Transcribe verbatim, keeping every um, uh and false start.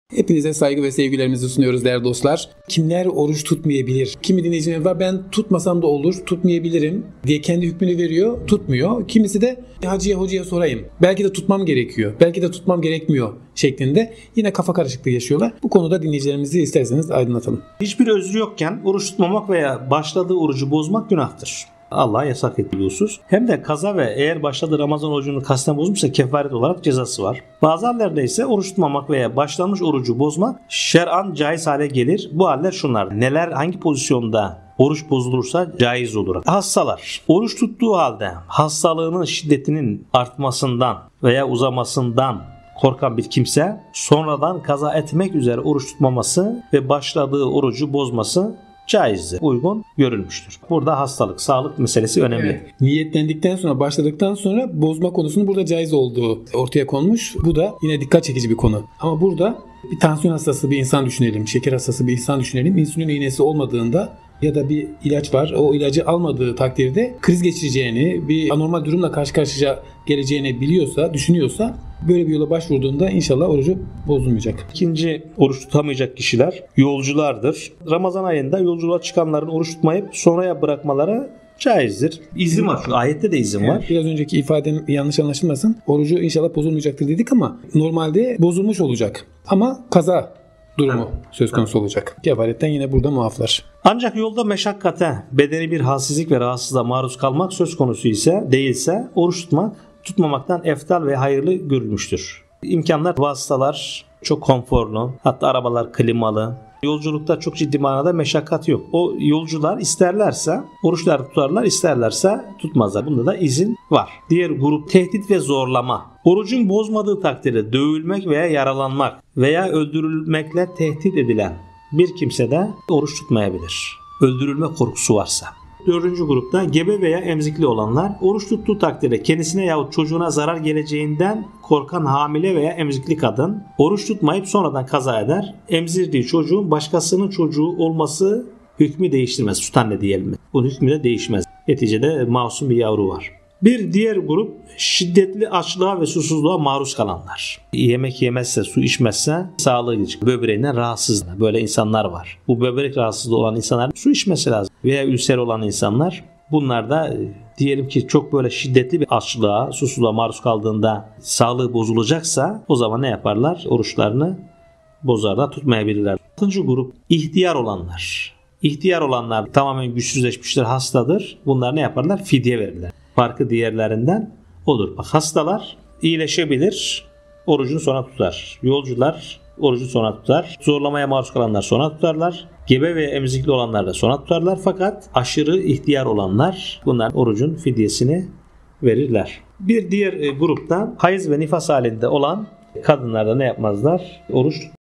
Hepinize saygı ve sevgilerimizi sunuyoruz değerli dostlar. Kimler oruç tutmayabilir? Kimi dinleyiciler var, ben tutmasam da olur, tutmayabilirim diye kendi hükmünü veriyor, tutmuyor. Kimisi de hacıya hocaya sorayım, belki de tutmam gerekiyor, belki de tutmam gerekmiyor şeklinde yine kafa karışıklığı yaşıyorlar. Bu konuda dinleyicilerimizi isterseniz aydınlatalım. Hiçbir özrü yokken oruç tutmamak veya başladığı orucu bozmak günahtır. Allah'a yasak ediyorsunuz. Hem de kaza ve eğer başladığı Ramazan orucunu kasten bozmuşsa kefaret olarak cezası var. Bazı hallerde ise oruç tutmamak veya başlanmış orucu bozmak şer'an caiz hale gelir. Bu haller şunlar. Neler hangi pozisyonda oruç bozulursa caiz olur. Hastalar. Oruç tuttuğu halde hastalığının şiddetinin artmasından veya uzamasından korkan bir kimse sonradan kaza etmek üzere oruç tutmaması ve başladığı orucu bozması caizdir, uygun görülmüştür. Burada hastalık, sağlık meselesi önemli. Evet, niyetlendikten sonra, başladıktan sonra bozma konusunun burada caiz olduğu ortaya konmuş. Bu da yine dikkat çekici bir konu. Ama burada bir tansiyon hastası bir insan düşünelim, şeker hastası bir insan düşünelim. İnsülin iğnesi olmadığında ya da bir ilaç var, o ilacı almadığı takdirde kriz geçireceğini, bir anormal durumla karşı karşıya geleceğini biliyorsa, düşünüyorsa böyle bir yola başvurduğunda inşallah orucu bozulmayacak. İkinci oruç tutamayacak kişiler yolculardır. Ramazan ayında yolculuğa çıkanların oruç tutmayıp sonraya bırakmaları caizdir. İzin var. Şu ayette de izin var. Biraz önceki ifadem yanlış anlaşılmasın. Orucu inşallah bozulmayacaktır dedik ama normalde bozulmuş olacak. Ama kaza durumu evet. söz konusu evet. olacak. Kefaretten yine burada muaflar. Ancak yolda meşakkate, bedeni bir halsizlik ve rahatsızlığa maruz kalmak söz konusu ise değilse oruç tutmak tutmamaktan eftal ve hayırlı görülmüştür. İmkanlar, vasıtalar çok konforlu, hatta arabalar klimalı. Yolculukta çok ciddi manada meşakkat yok. O yolcular isterlerse oruçlar tutarlar, isterlerse tutmazlar. Bunda da izin var. Diğer grup tehdit ve zorlama. Orucun bozmadığı takdirde dövülmek veya yaralanmak veya öldürülmekle tehdit edilen bir kimse de oruç tutmayabilir. Öldürülme korkusu varsa. Dördüncü grupta gebe veya emzikli olanlar oruç tuttuğu takdirde kendisine yahut çocuğuna zarar geleceğinden korkan hamile veya emzikli kadın oruç tutmayıp sonradan kaza eder. Emzirdiği çocuğun başkasının çocuğu olması hükmü değiştirmez. Süt anne diyelim. Bu hükmü de değişmez. Neticede masum bir yavru var. Bir diğer grup şiddetli açlığa ve susuzluğa maruz kalanlar. Yemek yemezse, su içmezse sağlığı gidecek. Böbreğinden rahatsız. Böyle insanlar var. Bu böbrek rahatsızlığı olan insanlar su içmesi lazım. Veya ülser olan insanlar. Bunlar da diyelim ki çok böyle şiddetli bir açlığa, susuzluğa maruz kaldığında sağlığı bozulacaksa o zaman ne yaparlar? Oruçlarını bozarlar, tutmayabilirler. Altıncı grup ihtiyar olanlar. İhtiyar olanlar tamamen güçsüzleşmiştir, hastadır. Bunlar ne yaparlar? Fidye verirler. Farkı diğerlerinden olur. Bak, hastalar iyileşebilir, orucunu sonra tutar. Yolcular orucu sonra tutar. Zorlamaya maruz kalanlar sonra tutarlar. Gebe ve emzikli olanlar da sonra tutarlar. Fakat aşırı ihtiyar olanlar bunlar orucun fidyesini verirler. Bir diğer grupta hayız ve nifas halinde olan kadınlar da ne yapmazlar? Oruç